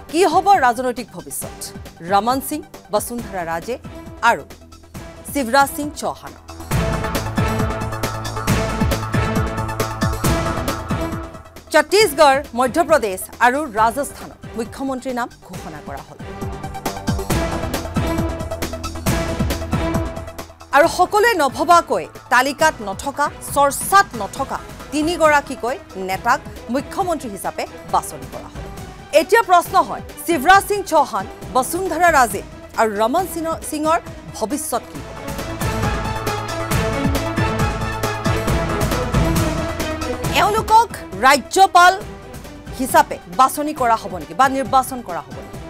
কি হ'ব ৰাজনৈতিক ভৱিষ্যত ৰমন সিং বসুন্ধৰা ৰাজে আৰু শিৱৰাজ সিং চৌহান ছত্তীশগড় মধ্যপ্ৰদেশ আৰু ৰাজস্থান মুখ্যমন্ত্ৰীৰ নাম ঘোষণা কৰা হ'ল আৰু সকলোৱে নভবাকৈ তালিকাত নথকা চৰ্চাত নথকা তিনিগৰাকীকৈ নেতাক মুখ্যমন্ত্ৰী হিচাপে বাছনি কৰা হ'ল এতিয়া প্ৰশ্ন হয় শিৱৰাজ সিং চৌহান বসুন্ধৰা ৰাজে আৰু ৰমন সিঙৰ ভৱিষ্যত কি এওঁলোকক ৰাজ্যপাল হিচাপে বাছনি কৰা হ'ব নেকি বা নিৰ্বাচন কৰা হ'ব নেকি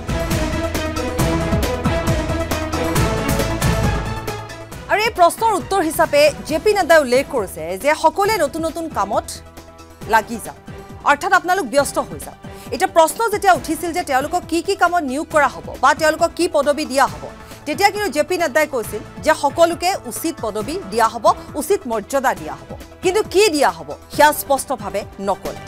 আৰু এই প্ৰশ্নৰ উত্তৰ হিচাপে জেপি নাড্ডাই উল্লেখ কৰিছে যে সকলোৱে নতুন নতুন কামত লাগি যাওক অৰ্থাৎ আপোনালোক ব্যস্ত হৈ যাওক এটা প্ৰশ্ন যেতিয়া উঠিছিল যে তেওঁলোকক কি কামত নিয়োগ কৰা হ'ব বা তেওঁলোকক কি পদবী দিয়া হ'ব তেতিয়া কিন্তু জেপি নাড্ডাই কৈছিল যে সকলোকে উচিত পদবী দিয়া হ'ব উচিত মৰ্যাদা দিয়া হ'ব কিন্তু কি দিয়া হ'ব সেয়া স্পষ্টভাৱে নকলে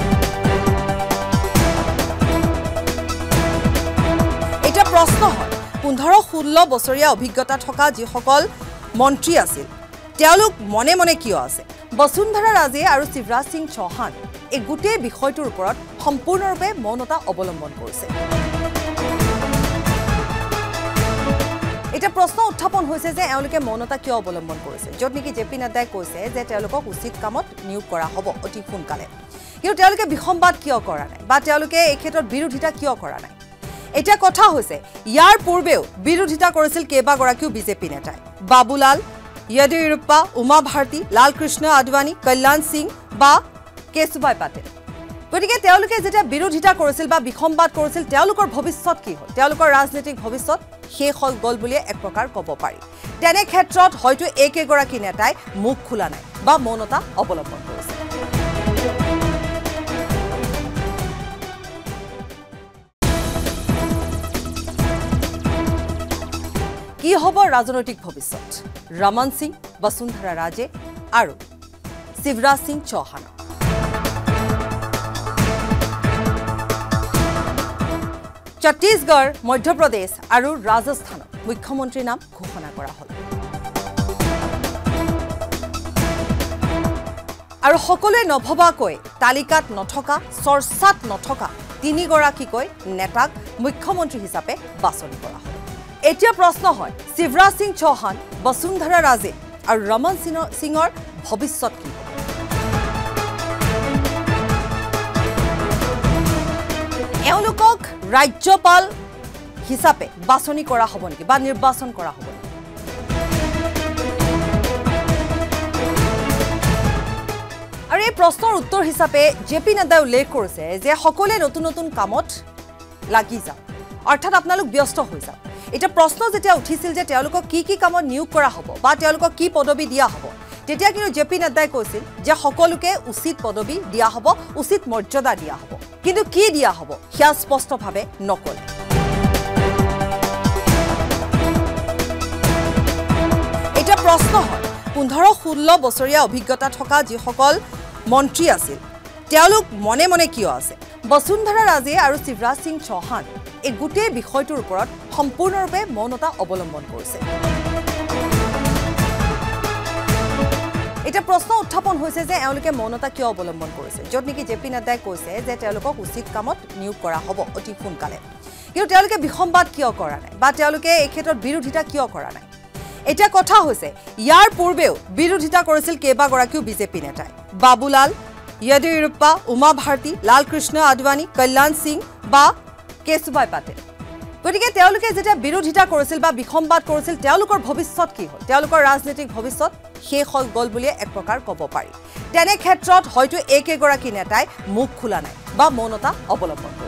এটা প্ৰশ্ন হয় 15-16 বছৰীয়া অভিজ্ঞতা থকা যিসকল মন্ত্ৰী আছিল তেওঁলোক মনে মনে কিয় আছে বসুন্ধৰা ৰাজে আৰু শিৱৰাজ সিং চৌহান এই গোটেই বিষয়টোৰ ওপৰত সম্পূৰ্ণৰূপে মৌনতা অৱলম্বন কৰিছে এটা প্ৰশ্ন উত্থাপন হৈছে যে এওঁলোকে মৌনতা কিয় অৱলম্বন কৰিছে য'ত নেকি জেপি নাড্ডাই কৈছে যে তেওঁলোকক উচিত কামত নিয়োগ কৰা হ'ব অতি সোনকালে কিন্তু তেওঁলোকে বিসম্বাদ কিয় কৰা নাই বা তেওঁলোকে এই ক্ষেত্ৰত বিৰোধিতা কিয় কৰা নাই এটা কথা হৈছে ইয়াৰ পূৰ্বেও বিৰোধিতা কৰিছিল কেইবাগৰাকীও বিজেপি নেতাই বাবুলাল য়েডিয়ুৰাপ্পা উমা ভাৰতী লালকৃষ্ণ আদৱানী কল্যাণ সিং বা কেশুভাই পাটেল গতিকে তেওঁলোকে যেতিয়া বিৰোধিতা কৰিছিল বা বিসম্বাদ কৰিছিল তেওঁলোকৰ ভৱিষ্যত কি হ'ল তেওঁলোকৰ ৰাজনৈতিক ভৱিষ্যত শেষ হৈ গ'ল বুলি এক প্ৰকাৰ ক'ব পাৰি তেনে ক্ষেত্ৰত হয়তো একেগৰাকী নেতাই মুখ খোলা নাই বা মৌনতা অৱলম্বন কৰিছে কি হ'ব ৰাজনৈতিক ভৱিষ্যত ৰমন সিং বসুন্ধৰা ৰাজে আৰু শিৱৰাজ সিং চৌহান ছত্তীশগড় মধ্যপ্ৰদেশ আৰু ৰাজস্থান মুখ্যমন্ত্ৰীৰ নাম ঘোষণা কৰা হ'ল আৰু সকলোৱে নভবাকৈ তালিকাত নথকা চৰ্চাত নথকা তিনিগৰাকীকৈ নেতাক মুখ্যমন্ত্ৰী হিচাপে বাছনি কৰা হ'ল এতিয়া প্ৰশ্ন হয় শিৱৰাজ সিং চৌহান বসুন্ধৰা ৰাজে আৰু ৰমন সিঙৰ ভৱিষ্যত কি এওঁলোকক ৰাজ্যপাল হিচাপে বাছনি কৰা হ'ব নেকি বা নিৰ্বাচন কৰা হ'ব নেকি আৰু এই প্ৰশ্নৰ উত্তৰ হিচাপে জেপি নাড্ডাই উল্লেখ কৰিছে যে সকলোৱে নতুন নতুন কামত লাগি যাওক অৰ্থাৎ আপোনালোক ব্যস্ত হৈ যাওক এটা প্ৰশ্ন যেতিয়া উঠিছিল যে তেওঁলোকক কি কামত নিয়োগ কৰা হ'ব বা তেওঁলোকক কি পদবী দিয়া হ'ব তেতিয়া কিন্তু জেপি নাড্ডাই কৈছিল যে সকলোকে উচিত পদবী দিয়া হ'ব উচিত মৰ্যাদা দিয়া হ'ব কিন্তু কি দিয়া হ'ব সেয়া স্পষ্টভাৱে নকলে এটা প্ৰশ্ন হয় 15-16 বছৰীয়া অভিজ্ঞতা থকা যিসকল মন্ত্ৰী আছিল তেওঁলোক মনে মনে কিয় আছে বসুন্ধৰা ৰাজে আৰু শিৱৰাজ সিং চৌহান এই গোটেই বিষয়টোৰ ওপৰত সম্পূৰ্ণৰূপে মৌনতা অৱলম্বন কৰিছে এটা প্ৰশ্ন উত্থাপন হৈছে যে এওঁলোকে মৌনতা কিয় অৱলম্বন কৰিছে য'ত নেকি জেপি নাড্ডাই কৈছে যে তেওঁলোকক উচিত কামত নিয়োগ কৰা হ'ব অতি সোনকালে কিন্তু তেওঁলোকে বিসম্বাদ কিয় কৰা নাই বা তেওঁলোকে এই ক্ষেত্ৰত বিৰোধিতা কিয় কৰা নাই এটা কথা হৈছে ইয়াৰ পূৰ্বেও বিৰোধিতা কৰিছিল কেইবাগৰাকীও বিজেপি নেতাই বাবুলাল য়েডিয়ুৰাপ্পা উমা ভাৰতী লালকৃষ্ণ আদৱানী কল্যাণ সিং বা কেশুভাই পাটেল গতিকে তেওঁলোকে যেতিয়া বিৰোধিতা কৰিছিল বা বিসম্বাদ কৰিছিল তেওঁলোকৰ ভৱিষ্যত কি হ'ল তেওঁলোকৰ ৰাজনৈতিক ভৱিষ্যত শেষ হৈ গ'ল বুলি এক প্ৰকাৰ ক'ব পাৰি তেনে ক্ষেত্ৰত হয়তো একেগৰাকী নেতাই মুখ খোলা নাই বা মৌনতা অৱলম্বন কৰিছে